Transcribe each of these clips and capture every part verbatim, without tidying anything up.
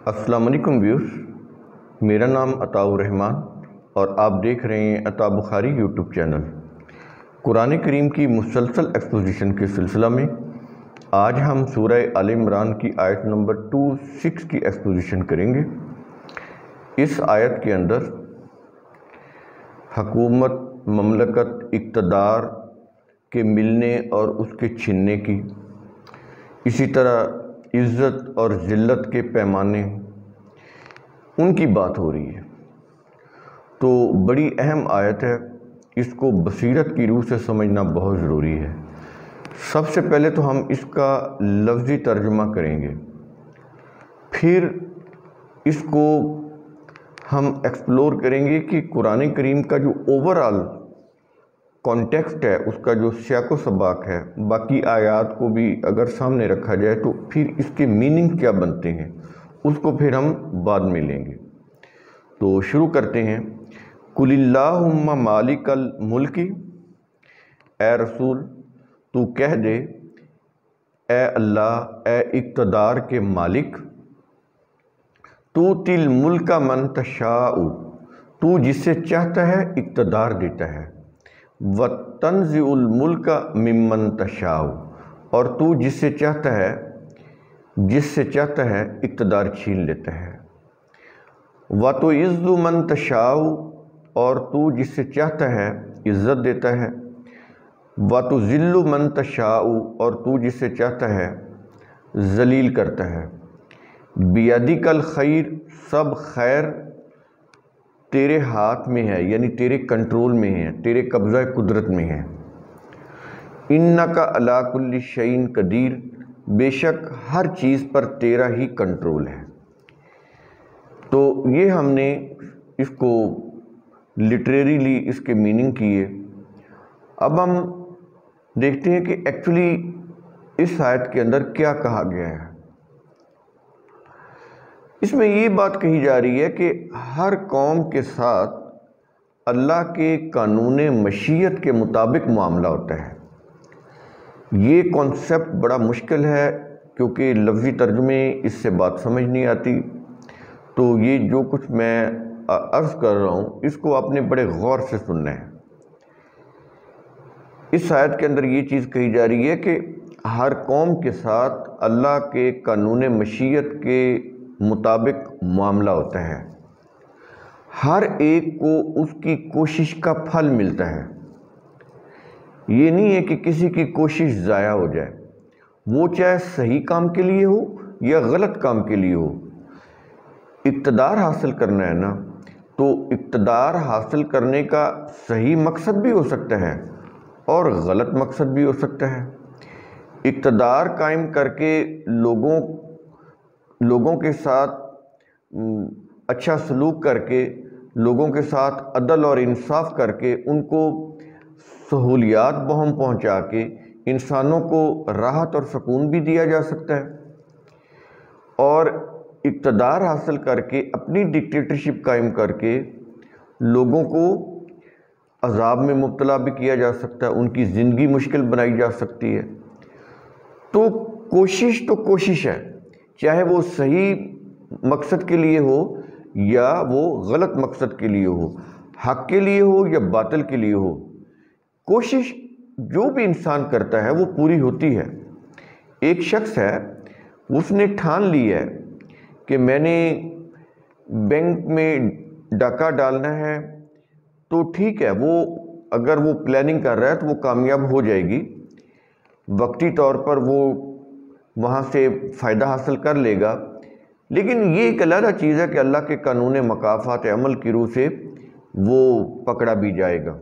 السلام علیکم ویورز، میرا نام عطاء الرحمن اور آپ دیکھ رہے ہیں عطاء بخاری یوٹیوب چینل۔ قرآن کریم کی مسلسل ایکسپوزیشن کے سلسلہ میں آج ہم سورہ آل عمران کی آیت نمبر دو سو چھ کی ایکسپوزیشن کریں گے۔ اس آیت کے اندر حکومت، مملکت، اقتدار کے ملنے اور اس کے چھننے کی، اسی طرح عزت اور ذلت کے پیمانے، ان کی بات ہو رہی ہے۔ تو بڑی اہم آیت ہے، اس کو بصیرت کی روح سے سمجھنا بہت ضروری ہے۔ سب سے پہلے تو ہم اس کا لفظی ترجمہ کریں گے، پھر اس کو ہم ایکسپلور کریں گے کہ قرآن کریم کا جو اوورآل کانٹیکسٹ ہے، اس کا جو سیاق و سباق ہے، باقی آیات کو بھی اگر سامنے رکھا جائے تو پھر اس کے میننگ کیا بنتے ہیں، اس کو پھر ہم بعد میں لیں گے۔ تو شروع کرتے ہیں۔ قُلِ اللہم مالک الملک، اے رسول تو کہہ دے، اے اللہ، اے اقتدار کے مالک، تُؤْتِی الْمُلْکَ مَن تَشَاءُ، تو جس سے چاہتا ہے اقتدار دیتا ہے، وَتَنزِعُ الْمُلْکَ مِمَّن تَشَاءُ، اور تو جس سے چاہتا ہے جس سے چاہتا ہے اقتدار چھین لیتا ہے، وَتُعِزُّ مَن تَشَاءُ، اور تو جس سے چاہتا ہے عزت دیتا ہے، وَتُذِلُّ مَن تَشَاءُ، اور تو جس سے چاہتا ہے ذلیل کرتا ہے۔ بِیَدِکَ الْخَیْرُ، سب خیر تیرے ہاتھ میں ہے، یعنی تیرے کنٹرول میں ہے، تیرے قبضہ قدرت میں ہے۔ اِنَّکَ عَلیٰ کُلِّ شَیْءٍ قدیر، بے شک ہر چیز پر تیرا ہی کنٹرول ہے۔ تو یہ ہم نے اس کو لٹریریلی اس کے میننگ کیے۔ اب ہم دیکھتے ہیں کہ ایکچولی اس آیت کے اندر کیا کہا گیا ہے۔ اس میں یہ بات کہی جا رہی ہے کہ ہر قوم کے ساتھ اللہ کے قانون مشیت کے مطابق معاملہ ہوتا ہے۔ یہ کانسیپٹ بڑا مشکل ہے کیونکہ لفظی ترجمے اس سے بات سمجھ نہیں آتی، تو یہ جو کچھ میں عرض کر رہا ہوں اس کو آپ نے بڑے غور سے سننا ہے۔ اس آیت کے اندر یہ چیز کہی جا رہی ہے کہ ہر قوم کے ساتھ اللہ کے قانون مشیت کے مطابق معاملہ ہوتا ہے، ہر ایک کو اس کی کوشش کا پھل ملتا ہے۔ یہ نہیں ہے کہ کسی کی کوشش ضائع ہو جائے، وہ چاہے صحیح کام کے لیے ہو یا غلط کام کے لیے ہو۔ اقتدار حاصل کرنا ہے نا، تو اقتدار حاصل کرنے کا صحیح مقصد بھی ہو سکتا ہے اور غلط مقصد بھی ہو سکتا ہے۔ اقتدار قائم کر کے لوگوں لوگوں کے ساتھ اچھا سلوک کر کے، لوگوں کے ساتھ عدل اور انصاف کر کے، ان کو سہولیات بہم پہنچا کے انسانوں کو راحت اور سکون بھی دیا جا سکتا ہے، اور اقتدار حاصل کر کے اپنی ڈکٹیٹرشپ قائم کر کے لوگوں کو عذاب میں مبتلا بھی کیا جا سکتا ہے، ان کی زندگی مشکل بنائی جا سکتی ہے۔ تو کوشش تو کوشش ہے، چاہے وہ صحیح مقصد کے لیے ہو یا وہ غلط مقصد کے لیے ہو، حق کے لیے ہو یا باطل کے لیے ہو، کوشش جو بھی انسان کرتا ہے وہ پوری ہوتی ہے۔ ایک شخص ہے، اس نے ٹھان لی ہے کہ میں نے بینک میں ڈاکہ ڈالنا ہے، تو ٹھیک ہے، وہ اگر وہ پلاننگ کر رہا ہے تو وہ کامیاب ہو جائے گی، وقتی طور پر وہ وہاں سے فائدہ حاصل کر لے گا، لیکن یہ ایک علیحدہ چیز ہے کہ اللہ کے قانون مکافات عمل کی روح سے وہ پکڑا بھی جائے گا،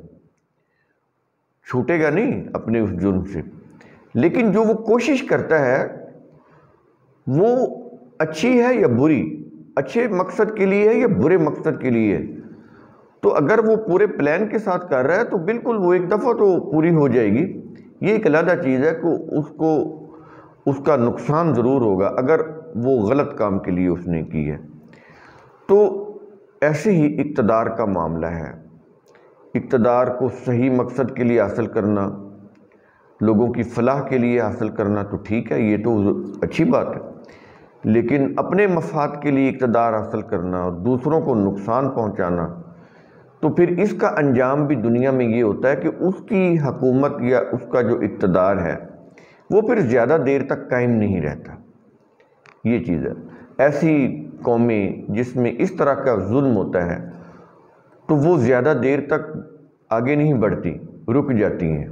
چھوٹے گا نہیں اپنے اس جرم سے۔ لیکن جو وہ کوشش کرتا ہے وہ اچھی ہے یا بری، اچھے مقصد کے لیے ہے یا برے مقصد کے لیے ہے، تو اگر وہ پورے پلان کے ساتھ کر رہا ہے تو بالکل وہ ایک دفعہ تو پوری ہو جائے گی۔ یہ ایک علیحدہ چیز ہے کہ اس کو اس کا نقصان ضرور ہوگا اگر وہ غلط کام کے لیے اس نے کی ہے۔ تو ایسے ہی اقتدار کا معاملہ ہے، اقتدار کو صحیح مقصد کے لیے حاصل کرنا، لوگوں کی فلاح کے لیے حاصل کرنا تو ٹھیک ہے، یہ تو اچھی بات ہے، لیکن اپنے مفاد کے لیے اقتدار حاصل کرنا اور دوسروں کو نقصان پہنچانا، تو پھر اس کا انجام بھی دنیا میں یہ ہوتا ہے کہ اس کی حکومت یا اس کا جو اقتدار ہے وہ پھر زیادہ دیر تک قائم نہیں رہتا۔ یہ چیز ہے، ایسی قومیں جس میں اس طرح کا ظلم ہوتا ہے تو وہ زیادہ دیر تک آگے نہیں بڑھتی، رک جاتی ہیں۔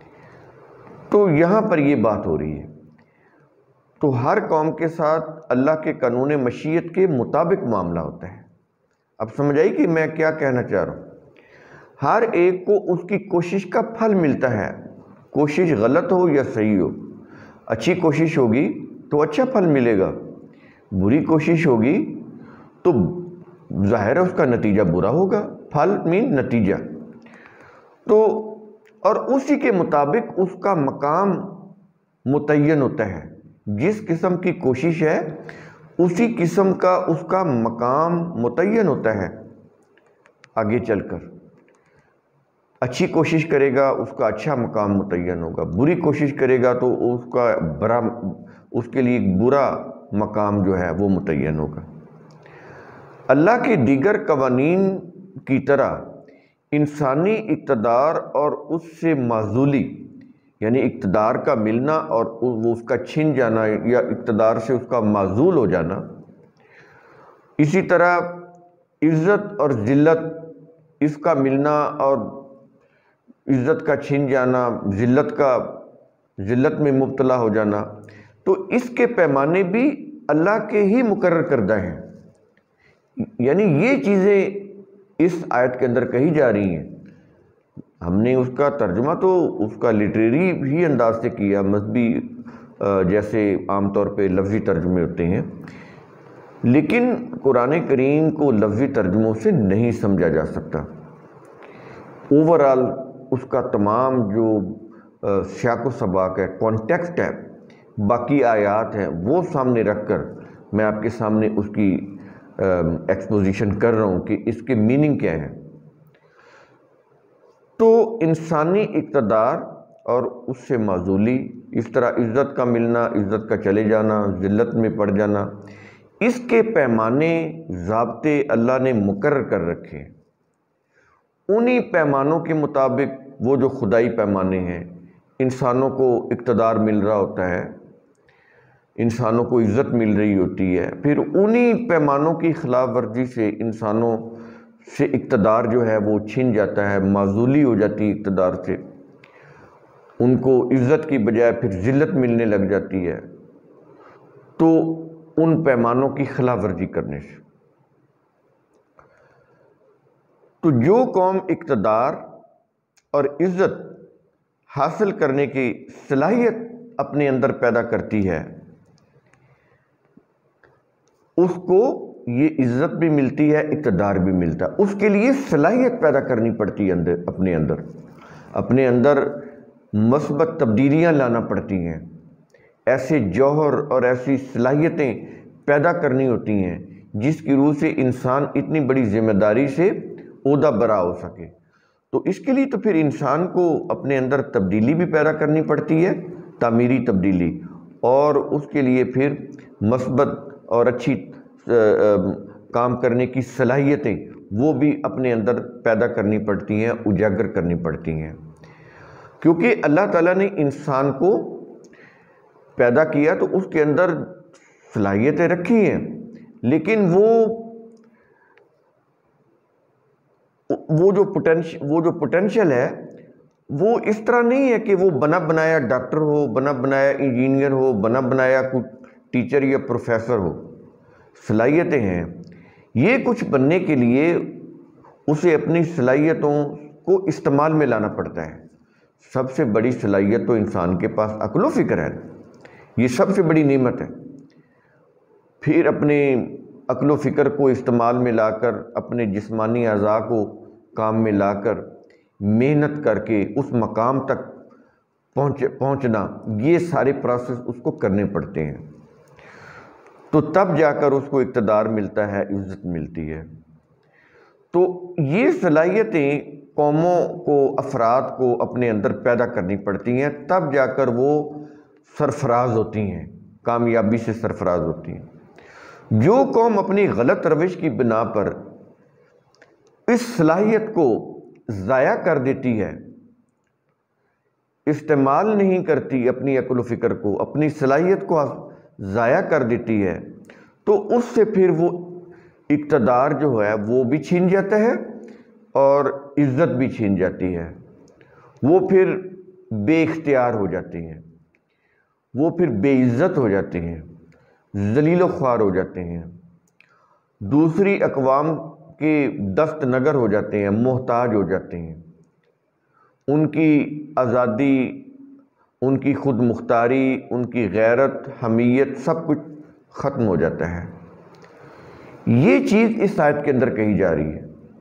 تو یہاں پر یہ بات ہو رہی ہے، تو ہر قوم کے ساتھ اللہ کے قانون مشیت کے مطابق معاملہ ہوتا ہے۔ اب سمجھ آئی کہ میں کیا کہنا چاہ رہا ہوں؟ ہر ایک کو اس کی کوشش کا پھل ملتا ہے، کوشش غلط ہو یا صحیح ہو۔ اچھی کوشش ہوگی تو اچھا پھل ملے گا، بری کوشش ہوگی تو ظاہر ہے اس کا نتیجہ برا ہوگا۔ پھل مین نتیجہ، تو اور اسی کے مطابق اس کا مقام متعین ہوتا ہے۔ جس قسم کی کوشش ہے اسی قسم کا اس کا مقام متعین ہوتا ہے۔ آگے چل کر اچھی کوشش کرے گا اس کا اچھا مقام متعین ہوگا، بری کوشش کرے گا تو اس کا برا اس کے لیے ایک برا مقام جو ہے وہ متعین ہوگا۔ اللہ کے دیگر قوانین کی طرح انسانی اقتدار اور اس سے معزولی، یعنی اقتدار کا ملنا اور وہ اس کا چھن جانا یا اقتدار سے اس کا معزول ہو جانا، اسی طرح عزت اور ذلت، اس کا ملنا اور عزت کا چھن جانا، ذلت کا ذلت میں مبتلا ہو جانا، تو اس کے پیمانے بھی اللہ کے ہی مقرر کردہ ہیں۔ یعنی یہ چیزیں اس آیت کے اندر کہی جا رہی ہیں۔ ہم نے اس کا ترجمہ تو اس کا لٹریری ہی انداز سے کیا، مذہبی جیسے عام طور پہ لفظی ترجمے ہوتے ہیں، لیکن قرآن کریم کو لفظی ترجموں سے نہیں سمجھا جا سکتا۔ اوورآل اس کا تمام جو سیاق و سباق ہے، کانٹیکسٹ ہے، باقی آیات ہیں، وہ سامنے رکھ کر میں آپ کے سامنے اس کی ایکسپوزیشن کر رہا ہوں کہ اس کے میننگ کیا ہے۔ تو انسانی اقتدار اور اس سے معزولی، اس طرح عزت کا ملنا، عزت کا چلے جانا، ذلت میں پڑ جانا، اس کے پیمانے ضابطے اللہ نے مقرر کر رکھے۔ انہی پیمانوں کے مطابق وہ جو خدائی پیمانے ہیں، انسانوں کو اقتدار مل رہا ہوتا ہے، انسانوں کو عزت مل رہی ہوتی ہے، پھر انہی پیمانوں کی خلاف ورزی سے انسانوں سے اقتدار جو ہے وہ چھن جاتا ہے، معزولی ہو جاتی ہے اقتدار سے، ان کو عزت کی بجائے پھر ذلت ملنے لگ جاتی ہے، تو ان پیمانوں کی خلاف ورزی کرنے سے۔ تو جو قوم اقتدار اور عزت حاصل کرنے کی صلاحیت اپنے اندر پیدا کرتی ہے، اس کو یہ عزت بھی ملتی ہے، اقتدار بھی ملتا ہے۔ اس کے لیے صلاحیت پیدا کرنی پڑتی ہے اندر اپنے اندر اپنے اندر مثبت تبدیلیاں لانا پڑتی ہیں، ایسے جوہر اور ایسی صلاحیتیں پیدا کرنی ہوتی ہیں جس کی روح سے انسان اتنی بڑی ذمہ داری سے عہدہ برا ہو سکے۔ تو اس کے لیے تو پھر انسان کو اپنے اندر تبدیلی بھی پیدا کرنی پڑتی ہے، تعمیری تبدیلی، اور اس کے لیے پھر مثبت اور اچھی کام کرنے کی صلاحیتیں وہ بھی اپنے اندر پیدا کرنی پڑتی ہیں، اجاگر کرنی پڑتی ہیں، کیونکہ اللہ تعالیٰ نے انسان کو پیدا کیا تو اس کے اندر صلاحیتیں رکھی ہیں، لیکن وہ وہ جو پوٹینشل وہ جو پوٹینشل ہے وہ اس طرح نہیں ہے کہ وہ بنا بنایا ڈاکٹر ہو، بنا بنایا انجینئر ہو، بنا بنایا کوئی ٹیچر یا پروفیسر ہو۔ صلاحیتیں ہیں، یہ کچھ بننے کے لیے اسے اپنی صلاحیتوں کو استعمال میں لانا پڑتا ہے۔ سب سے بڑی صلاحیت تو انسان کے پاس عقل و فکر ہے، یہ سب سے بڑی نعمت ہے۔ پھر اپنے عقل و فکر کو استعمال میں لا کر، اپنے جسمانی اعضاء کو کام میں لا کر، محنت کر کے اس مقام تک پہنچ پہنچنا، یہ سارے پروسیس اس کو کرنے پڑتے ہیں، تو تب جا کر اس کو اقتدار ملتا ہے، عزت ملتی ہے۔ تو یہ صلاحیتیں قوموں کو، افراد کو اپنے اندر پیدا کرنی پڑتی ہیں، تب جا کر وہ سرفراز ہوتی ہیں، کامیابی سے سرفراز ہوتی ہیں۔ جو قوم اپنی غلط روش کی بنا پر اس صلاحیت کو ضائع کر دیتی ہے، استعمال نہیں کرتی اپنی عقل و فکر کو، اپنی صلاحیت کو ضائع کر دیتی ہے، تو اس سے پھر وہ اقتدار جو ہے وہ بھی چھین جاتا ہے اور عزت بھی چھین جاتی ہے۔ وہ پھر بے اختیار ہو جاتی ہیں، وہ پھر بے عزت ہو جاتی ہیں، ذلیل و خوار ہو جاتے ہیں، دوسری اقوام کے دست نگر ہو جاتے ہیں، محتاج ہو جاتے ہیں، ان کی آزادی، ان کی خود مختاری، ان کی غیرت، حمیت، سب کچھ ختم ہو جاتا ہے۔ یہ چیز اس آیت کے اندر کہی جا رہی ہے۔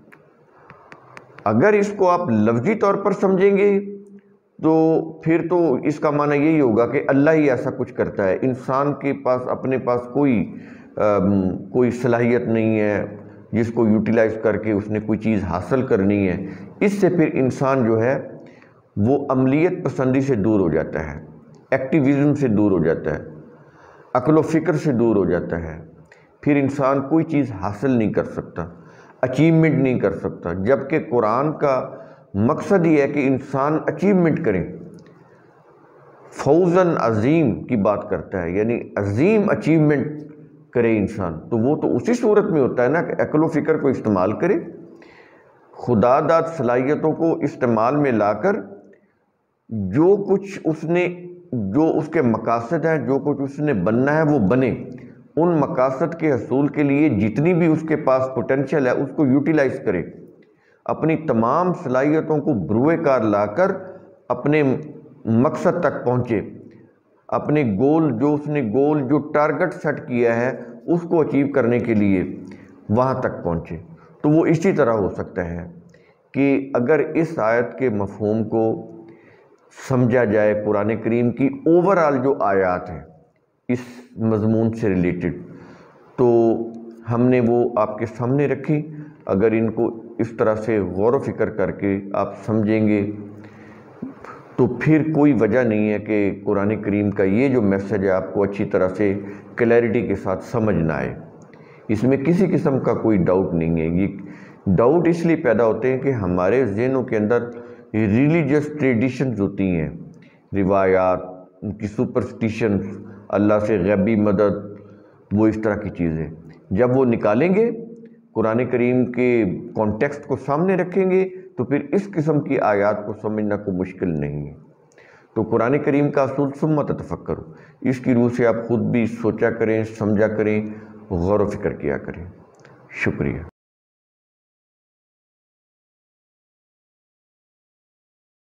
اگر اس کو آپ لفظی طور پر سمجھیں گے تو پھر تو اس کا معنی یہی ہوگا کہ اللہ ہی ایسا کچھ کرتا ہے، انسان کے پاس اپنے پاس کوئی کوئی صلاحیت نہیں ہے جس کو یوٹیلائز کر کے اس نے کوئی چیز حاصل کرنی ہے۔ اس سے پھر انسان جو ہے وہ عملیت پسندی سے دور ہو جاتا ہے، ایکٹیویزم سے دور ہو جاتا ہے، عقل و فکر سے دور ہو جاتا ہے، پھر انسان کوئی چیز حاصل نہیں کر سکتا، اچیومنٹ نہیں کر سکتا، جبکہ قرآن کا مقصد یہ ہے کہ انسان اچیومنٹ کرے، فوزاً عظیم کی بات کرتا ہے، یعنی عظیم اچیومنٹ کرے انسان، تو وہ تو اسی صورت میں ہوتا ہے نا کہ عقل و فکر کو استعمال کرے، خدا داد صلاحیتوں کو استعمال میں لا کر جو کچھ اس نے، جو اس کے مقاصد ہیں، جو کچھ اس نے بننا ہے وہ بنے، ان مقاصد کے حصول کے لیے جتنی بھی اس کے پاس پوٹینشل ہے اس کو یوٹیلائز کرے، اپنی تمام صلاحیتوں کو بروئے کار لا کر اپنے مقصد تک پہنچے، اپنے گول، جو اس نے گول جو ٹارگٹ سیٹ کیا ہے اس کو اچیو کرنے کے لیے وہاں تک پہنچے۔ تو وہ اسی طرح ہو سکتا ہے کہ اگر اس آیت کے مفہوم کو سمجھا جائے قرآن کریم کی اوورآل جو آیات ہیں اس مضمون سے ریلیٹڈ، تو ہم نے وہ آپ کے سامنے رکھی۔ اگر ان کو اس طرح سے غور و فکر کر کے آپ سمجھیں گے تو پھر کوئی وجہ نہیں ہے کہ قرآن کریم کا یہ جو میسج ہے آپ کو اچھی طرح سے کلیئرٹی کے ساتھ سمجھ نہ آئے۔ اس میں کسی قسم کا کوئی ڈاؤٹ نہیں ہے۔ یہ ڈاؤٹ اس لیے پیدا ہوتے ہیں کہ ہمارے ذہنوں کے اندر ریلیجس ٹریڈیشنز ہوتی ہیں، روایات، ان کی سپرسٹیشنز، اللہ سے غیبی مدد، وہ اس طرح کی چیزیں جب وہ نکالیں گے، قرآن کریم کے کانٹیکسٹ کو سامنے رکھیں گے تو پھر اس قسم کی آیات کو سمجھنا کوئی مشکل نہیں ہے۔ تو قرآن کریم کا اصول ثم تفکروا، اس کی روح سے آپ خود بھی سوچا کریں، سمجھا کریں، غور و فکر کیا کریں۔ شکریہ۔